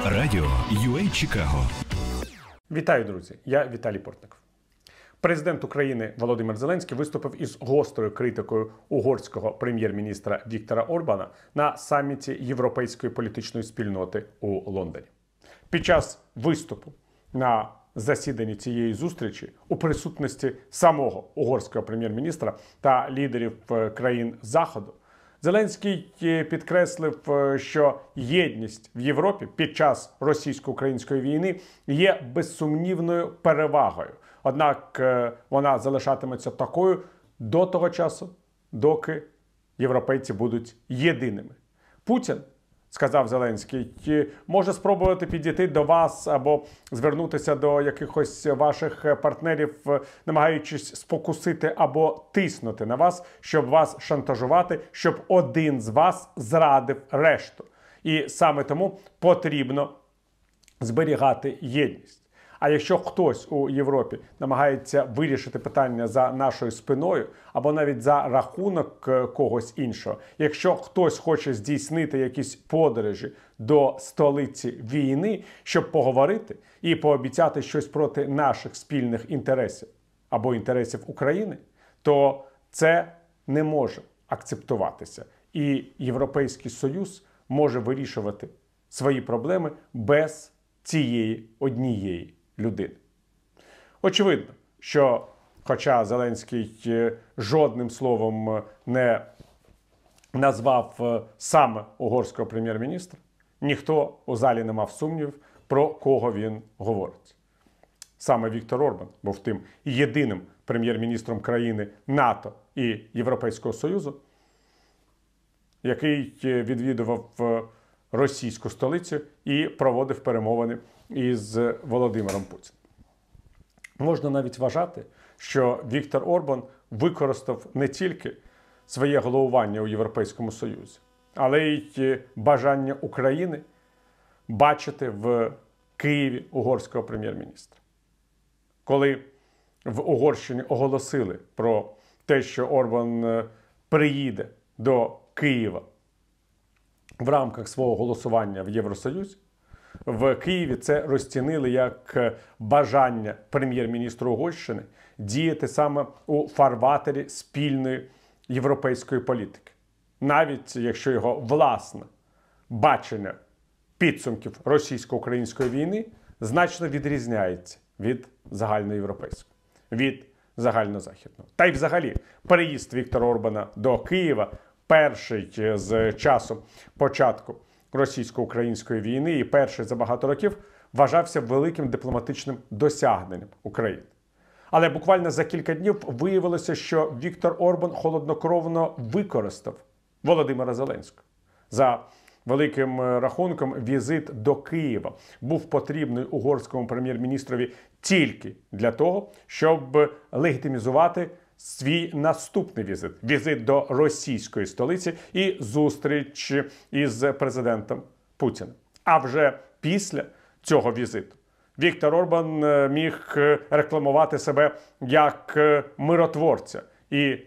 Радіо UA Чикаго. Вітаю, друзі! Я Віталій Портников. Президент України Володимир Зеленський виступив із гострою критикою угорського прем'єр-міністра Віктора Орбана на саміті Європейської політичної спільноти у Лондоні. Під час виступу на засіданні цієї зустрічі у присутності самого угорського прем'єр-міністра та лідерів країн Заходу Зеленський підкреслив, що єдність в Європі під час російсько-української війни є безсумнівною перевагою. Однак вона залишатиметься такою до того часу, доки європейці будуть єдиними. Путін, сказав Зеленський, може спробувати підійти до вас або звернутися до якихось ваших партнерів, намагаючись спокусити або тиснути на вас, щоб вас шантажувати, щоб один з вас зрадив решту. І саме тому потрібно зберігати єдність. А якщо хтось у Європі намагається вирішити питання за нашою спиною, або навіть за рахунок когось іншого, якщо хтось хоче здійснити якісь подорожі до столиці війни, щоб поговорити і пообіцяти щось проти наших спільних інтересів або інтересів України, то це не може акцептуватися. І Європейський Союз може вирішувати свої проблеми без цієї однієї людини. Очевидно, що хоча Зеленський жодним словом не назвав саме угорського прем'єр-міністра, ніхто у залі не мав сумнівів, про кого він говорить. Саме Віктор Орбан був тим єдиним прем'єр-міністром країни НАТО і Європейського Союзу, який відвідував російську столицю і проводив перемовини із Володимиром Путіним. Можна навіть вважати, що Віктор Орбан використав не тільки своє головування у Європейському Союзі, але й бажання України бачити в Києві угорського прем'єр-міністра. Коли в Угорщині оголосили про те, що Орбан приїде до Києва в рамках свого голосування в Євросоюзі, в Києві це розцінили як бажання прем'єр-міністра Угорщини діяти саме у фарватері спільної європейської політики. Навіть якщо його власне бачення підсумків російсько-української війни значно відрізняється від загальноєвропейського, від загальнозахідного. Та й взагалі переїзд Віктора Орбана до Києва перший з часу початку російсько-української війни і перший за багато років вважався великим дипломатичним досягненням України. Але буквально за кілька днів виявилося, що Віктор Орбан холоднокровно використав Володимира Зеленського. За великим рахунком, візит до Києва був потрібний угорському прем'єр-міністрові тільки для того, щоб легітимізувати свій наступний візит – візит до російської столиці і зустріч із президентом Путіним. А вже після цього візиту Віктор Орбан міг рекламувати себе як миротворця і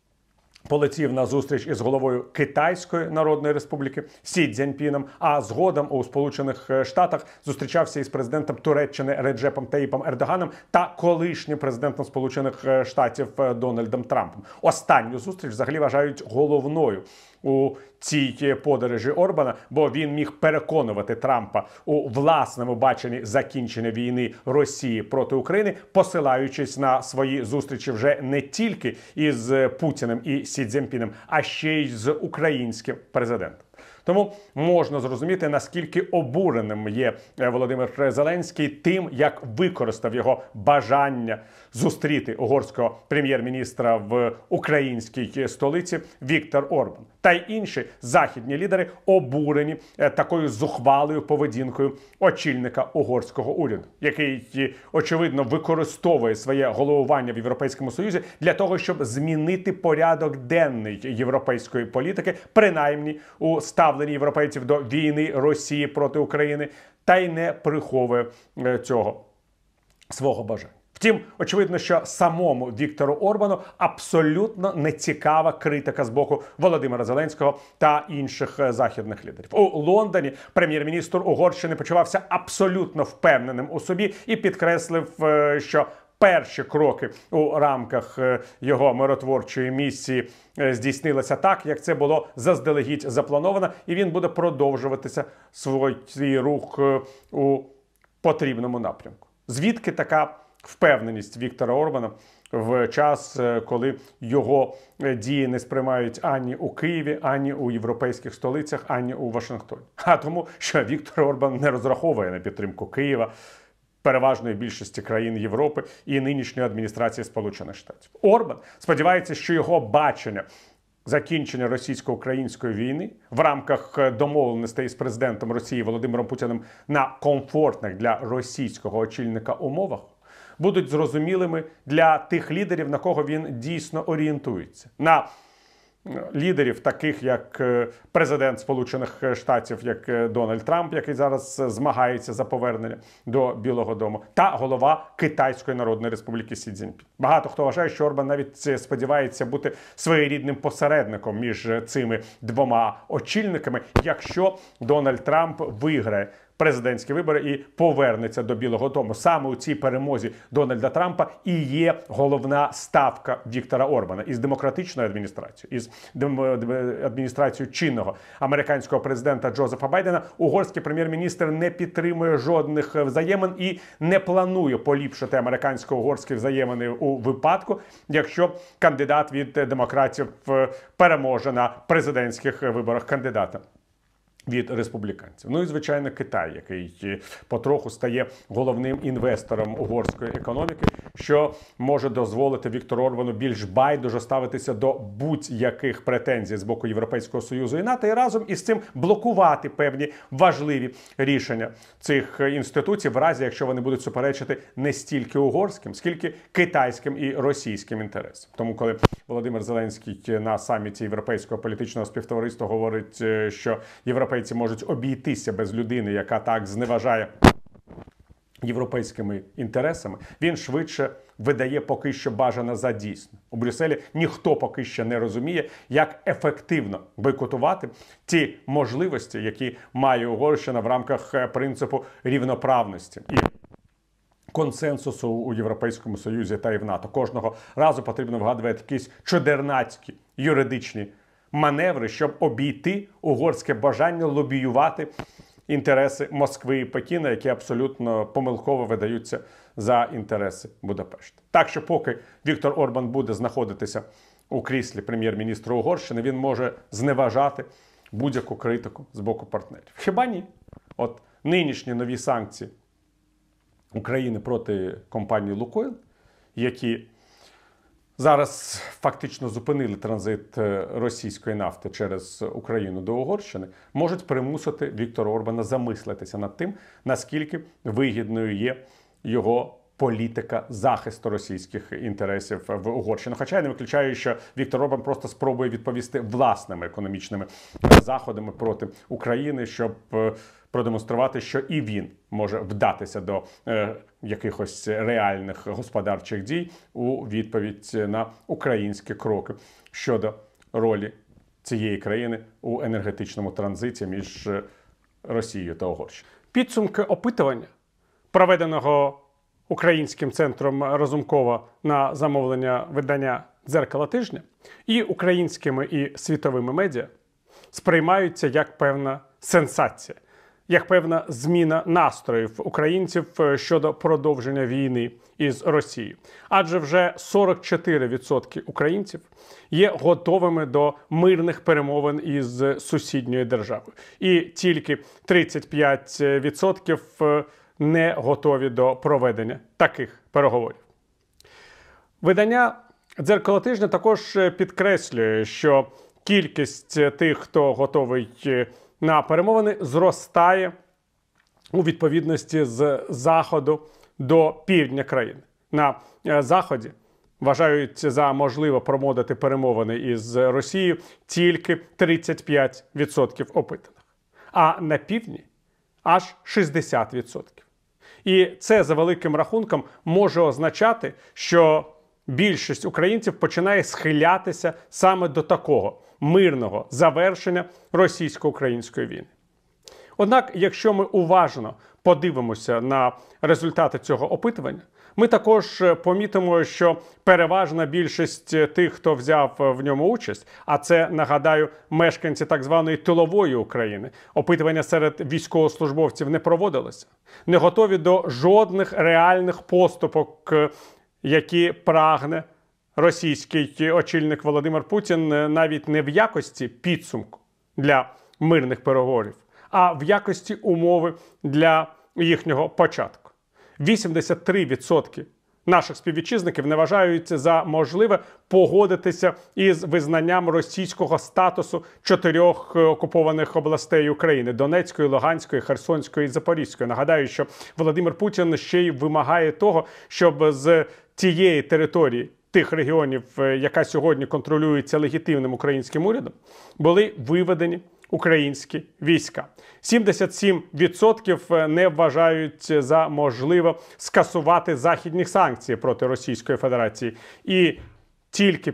полетів на зустріч із головою Китайської Народної Республіки Сі Цзіньпіном, а згодом у Сполучених Штатах зустрічався із президентом Туреччини Реджепом Таїпом Ердоганом та колишнім президентом Сполучених Штатів Дональдом Трампом. Останню зустріч взагалі вважають головною у цій подорожі Орбана, бо він міг переконувати Трампа у власному баченні закінчення війни Росії проти України, посилаючись на свої зустрічі вже не тільки із Путіним і Сі Цзіньпіном, а ще й з українським президентом. Тому можна зрозуміти, наскільки обуреним є Володимир Зеленський тим, як використав його бажання зустріти угорського прем'єр-міністра в українській столиці Віктор Орбан. Та й інші західні лідери обурені такою зухвалою поведінкою очільника угорського уряду, який, очевидно, використовує своє головування в Європейському Союзі для того, щоб змінити порядок денний європейської політики, принаймні у ставленні європейців до війни Росії проти України, та й не приховує цього свого бажання. Втім, очевидно, що самому Віктору Орбану абсолютно не цікава критика з боку Володимира Зеленського та інших західних лідерів. У Лондоні прем'єр-міністр Угорщини почувався абсолютно впевненим у собі і підкреслив, що перші кроки у рамках його миротворчої місії здійснилися так, як це було заздалегідь заплановано, і він буде продовжуватися свій рух у потрібному напрямку. Звідки така впевненість Віктора Орбана в час, коли його дії не сприймають ані у Києві, ані у європейських столицях, ані у Вашингтоні? А тому, що Віктор Орбан не розраховує на підтримку Києва, переважної більшості країн Європи і нинішньої адміністрації Сполучених Штатів. Орбан сподівається, що його бачення закінчення російсько-української війни в рамках домовленостей з президентом Росії Володимиром Путіним на комфортних для російського очільника умовах будуть зрозумілими для тих лідерів, на кого він дійсно орієнтується. На лідерів, таких як президент Сполучених Штатів, як Дональд Трамп, який зараз змагається за повернення до Білого дому, та голова Китайської Народної Республіки Сі Цзіньпін. Багато хто вважає, що Орбан навіть сподівається бути своєрідним посередником між цими двома очільниками, якщо Дональд Трамп виграє президентські вибори і повернеться до Білого дому. Саме у цій перемозі Дональда Трампа і є головна ставка Віктора Орбана. Із демократичною адміністрацією, із адміністрацією чинного американського президента Джозефа Байдена угорський прем'єр-міністр не підтримує жодних взаємин і не планує поліпшити американсько-угорські взаємини у випадку, якщо кандидат від демократів переможе на президентських виборах кандидата від республіканців. Ну і, звичайно, Китай, який потроху стає головним інвестором угорської економіки, що може дозволити Віктору Орбану більш байдуже ставитися до будь-яких претензій з боку Європейського Союзу і НАТО, і разом із цим блокувати певні важливі рішення цих інституцій, в разі, якщо вони будуть суперечити не стільки угорським, скільки китайським і російським інтересам. Тому, коли Володимир Зеленський на саміті Європейського політичного співтовариства говорить, що європейці можуть обійтися без людини, яка так зневажає європейськими інтересами, він швидше видає поки що бажане за дійсне. У Брюсселі ніхто поки що не розуміє, як ефективно бойкотувати ті можливості, які має Угорщина в рамках принципу рівноправності і консенсусу у Європейському Союзі та і в НАТО. Кожного разу потрібно вгадувати якісь чудернацькі юридичні маневри, щоб обійти угорське бажання лобіювати інтереси Москви і Пекіна, які абсолютно помилково видаються за інтереси Будапешта. Так що поки Віктор Орбан буде знаходитися у кріслі прем'єр-міністра Угорщини, він може зневажати будь-яку критику з боку партнерів. Хіба ні? От нинішні нові санкції України проти компанії «Лукойл», які зараз фактично зупинили транзит російської нафти через Україну до Угорщини, можуть примусити Віктора Орбана замислитися над тим, наскільки вигідною є його політика захисту російських інтересів в Угорщині. Хоча я не виключаю, що Віктор Орбан просто спробує відповісти власними економічними заходами проти України, щоб продемонструвати, що і він може вдатися до якихось реальних господарчих дій у відповідь на українські кроки щодо ролі цієї країни у енергетичному транзиті між Росією та Угорщиною. Підсумки опитування, проведеного Українським центром Разумкова на замовлення видання «Дзеркало тижня» і українськими і світовими медіа, сприймаються як певна сенсація, як певна зміна настроїв українців щодо продовження війни із Росією. Адже вже 44% українців є готовими до мирних перемовин із сусідньою державою. І тільки 35% не готові до проведення таких переговорів. Видання «Дзеркало тижня» також підкреслює, що кількість тих, хто готовий на перемовини, зростає у відповідності з заходу до півдня країни. На заході вважають за можливо проводити перемовини із Росією тільки 35% опитаних, а на півдні аж 60%. І це за великим рахунком може означати, що більшість українців починає схилятися саме до такого мирного завершення російсько-української війни. Однак, якщо ми уважно подивимося на результати цього опитування, ми також помітимо, що переважна більшість тих, хто взяв в ньому участь, а це, нагадаю, мешканці так званої тилової України, опитування серед військовослужбовців не проводилося, не готові до жодних реальних поступок, які прагне російський очільник Володимир Путін навіть не в якості підсумку для мирних переговорів, а в якості умови для їхнього початку. 83% наших співвітчизників не вважають за можливе погодитися із визнанням російського статусу 4 окупованих областей України – Донецької, Луганської, Херсонської і Запорізької. Нагадаю, що Володимир Путін ще й вимагає того, щоб з тієї території, тих регіонів, яка сьогодні контролюється легітимним українським урядом, були виведені українські війська. 77% не вважають за можливе скасувати західні санкції проти Російської Федерації. І тільки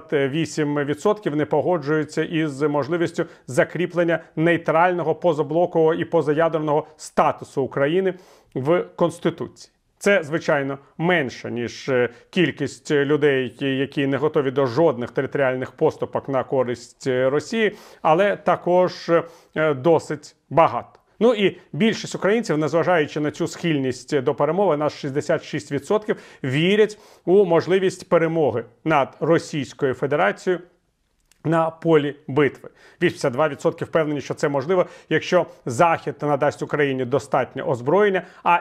58% не погоджуються із можливістю закріплення нейтрального, позаблокового і позаядерного статусу України в Конституції. Це, звичайно, менше, ніж кількість людей, які не готові до жодних територіальних поступок на користь Росії, але також досить багато. Ну і більшість українців, незважаючи на цю схильність до перемови, аж 66% вірять у можливість перемоги над Російською Федерацією на полі битви. 82% впевнені, що це можливо, якщо Захід надасть Україні достатньо озброєння, а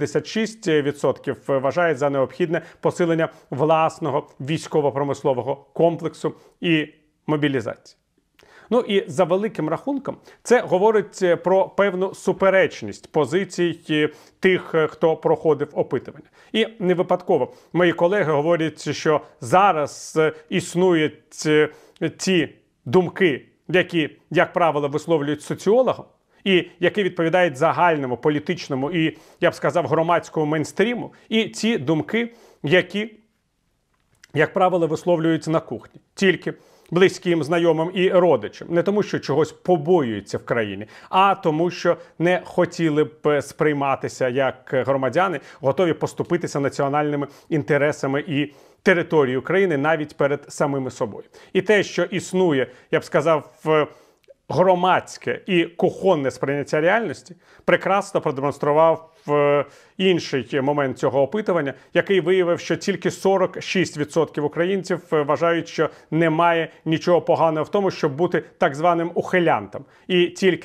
76% вважають за необхідне посилення власного військово-промислового комплексу і мобілізації. Ну і за великим рахунком це говорить про певну суперечність позицій тих, хто проходив опитування. І не випадково мої колеги говорять, що зараз існують ті думки, які, як правило, висловлюють соціологам, і які відповідають загальному політичному і, я б сказав, громадському мейнстріму, і ці думки, які, як правило, висловлюються на кухні. Тільки близьким, знайомим і родичам. Не тому, що чогось побоюються в країні, а тому, що не хотіли б сприйматися як громадяни, готові поступитися національними інтересами і територією України навіть перед самими собою. І те, що існує, я б сказав, громадське і кухонне сприйняття реальності, прекрасно продемонстрував інший момент цього опитування, який виявив, що тільки 46% українців вважають, що немає нічого поганого в тому, щоб бути так званим ухилянтом. І тільки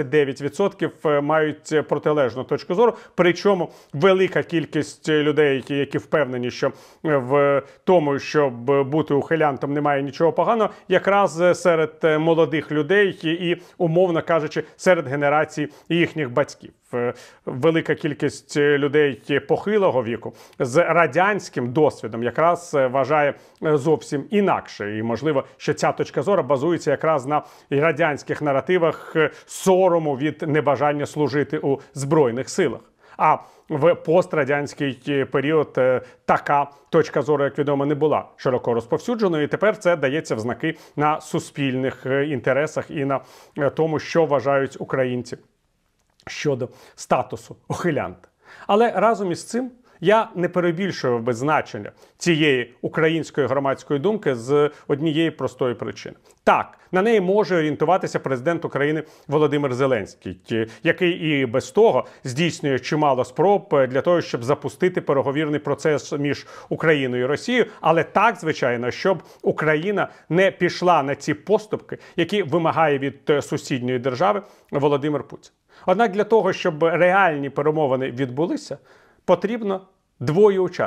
29% мають протилежну точку зору. Причому велика кількість людей, які впевнені, що в тому, щоб бути ухилянтом, немає нічого поганого, якраз серед молодих людей і, умовно кажучи, серед генерації їхніх батьків. Велика кількість людей похилого віку з радянським досвідом якраз вважає зовсім інакше. І можливо, що ця точка зору базується якраз на радянських наративах сорому від небажання служити у Збройних силах. А в пострадянський період така точка зору, як відомо, не була широко розповсюдженою. І тепер це дається в знаки на суспільних інтересах і на тому, що вважають українці щодо статусу ухилянта. Але разом із цим я не перебільшував би значення цієї української громадської думки з однієї простої причини. Так, на неї може орієнтуватися президент України Володимир Зеленський, який і без того здійснює чимало спроб для того, щоб запустити переговірний процес між Україною і Росією, але так, звичайно, щоб Україна не пішла на ці поступки, які вимагає від сусідньої держави Володимир Путін. Однак для того, щоб реальні перемовини відбулися, потрібно двоє учасників.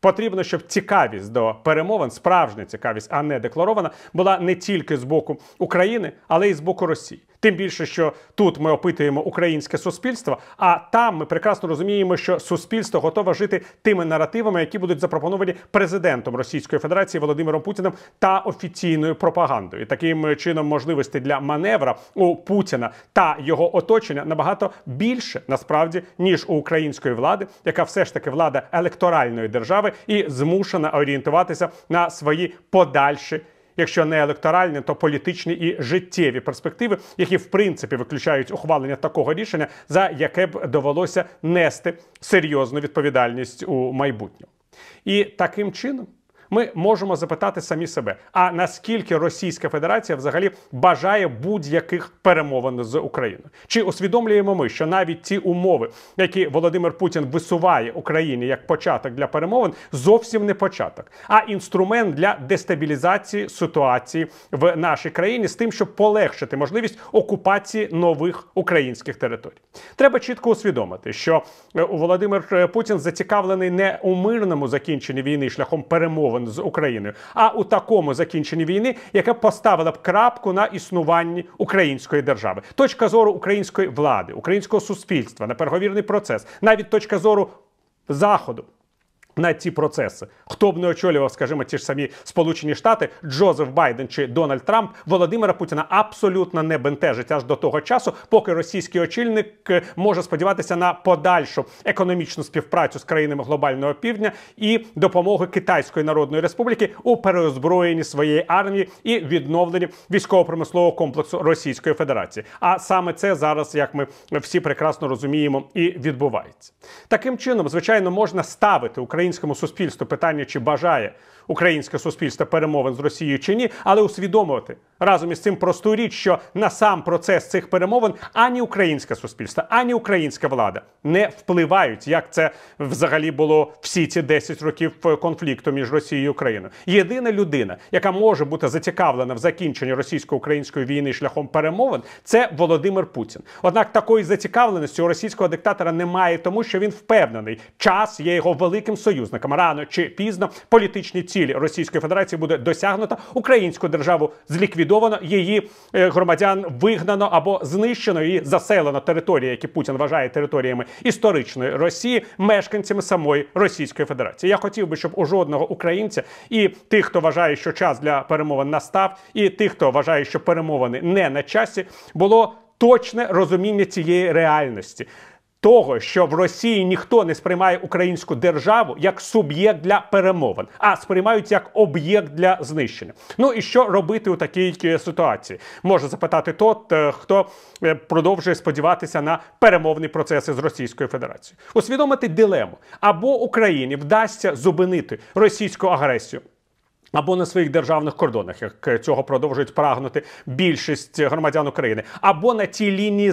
потрібно, щоб цікавість до перемовин, справжня цікавість, а не декларована, була не тільки з боку України, але й з боку Росії. Тим більше, що тут ми опитуємо українське суспільство, а там ми прекрасно розуміємо, що суспільство готове жити тими наративами, які будуть запропоновані президентом Російської Федерації Володимиром Путіним та офіційною пропагандою. І таким чином можливості для маневра у Путіна та його оточення набагато більше, насправді, ніж у української влади, яка все ж таки влада електоральної держави і змушена орієнтуватися на свої подальші, якщо не електоральні, то політичні і життєві перспективи, які в принципі виключають ухвалення такого рішення, за яке б довелося нести серйозну відповідальність у майбутньому. І таким чином ми можемо запитати самі себе, а наскільки Російська Федерація взагалі бажає будь-яких перемовин з Україною? Чи усвідомлюємо ми, що навіть ті умови, які Володимир Путін висуває Україні як початок для перемовин, зовсім не початок, а інструмент для дестабілізації ситуації в нашій країні з тим, щоб полегшити можливість окупації нових українських територій? Треба чітко усвідомити, що Володимир Путін зацікавлений не у мирному закінченні війни шляхом перемовин з Україною, а у такому закінченні війни, яка поставила б крапку на існуванні української держави. Точка зору української влади, українського суспільства на переговірний процес, навіть точка зору Заходу на ці процеси. Хто б не очолював, скажімо, ті ж самі Сполучені Штати, Джозеф Байден чи Дональд Трамп, Володимира Путіна абсолютно не бентежить аж до того часу, поки російський очільник може сподіватися на подальшу економічну співпрацю з країнами глобального півдня і допомоги Китайської Народної Республіки у переозброєнні своєї армії і відновленні військово-промислового комплексу Російської Федерації. А саме це зараз, як ми всі прекрасно розуміємо, і відбувається. Таким чином, звичайно, можна ставити українському суспільству питання, чи бажає українське суспільство перемовин з Росією чи ні, але усвідомувати разом із цим просту річ, що на сам процес цих перемовин ані українське суспільство, ані українська влада не впливають, як це взагалі було всі ці 10 років конфлікту між Росією і Україною. Єдина людина, яка може бути зацікавлена в закінченні російсько-української війни шляхом перемовин, це Володимир Путін. Однак такої зацікавленості у російського диктатора немає, тому що він впевнений, час є його великим союзником. Рано чи пізно політичні цілі Російської Федерації буде досягнуто, українську державу зліквідовано, її громадян вигнано або знищено і заселено території, які Путін вважає територіями історичної Росії, мешканцями самої Російської Федерації. Я хотів би, щоб у жодного українця, і тих, хто вважає, що час для перемовин настав, і тих, хто вважає, що перемовини не на часі, було точне розуміння цієї реальності. Того, що в Росії ніхто не сприймає українську державу як суб'єкт для перемовин, а сприймають як об'єкт для знищення. Ну і що робити у такій ситуації? Може запитати тот, хто продовжує сподіватися на перемовні процеси з Російською Федерацією. Усвідомити дилему. Або Україні вдасться зупинити російську агресію, або на своїх державних кордонах, як цього продовжують прагнути більшість громадян України, або на тій лінії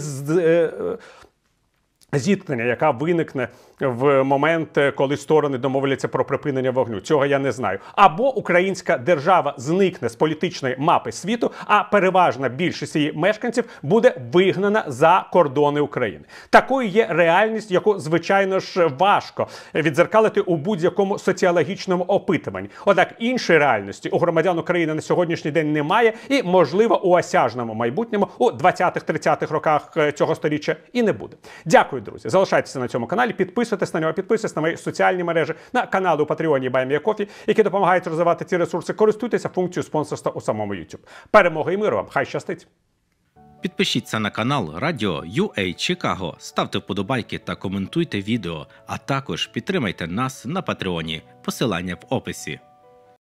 зіткнення, яка виникне в момент, коли сторони домовляться про припинення вогню. Цього я не знаю. Або українська держава зникне з політичної мапи світу, а переважна більшість її мешканців буде вигнана за кордони України. Такою є реальність, яку, звичайно ж, важко віддзеркалити у будь-якому соціологічному опитуванні. Однак іншої реальності у громадян України на сьогоднішній день немає і, можливо, у осяжному майбутньому, у 20-30-х роках цього сторіччя і не буде. Дякую, друзі. Залишайтеся на цьому каналі, підписуйтесь на нього, підписуйтесь на мої соціальні мережі, на канали у Патреоні і BuyMeACoffee, які допомагають розвивати ці ресурси. Користуйтеся функцією спонсорства у самому YouTube. Перемоги і миру вам! Хай щастить! Підпишіться на канал Радіо UA Чикаго, ставте вподобайки та коментуйте відео, а також підтримайте нас на Патреоні. Посилання в описі.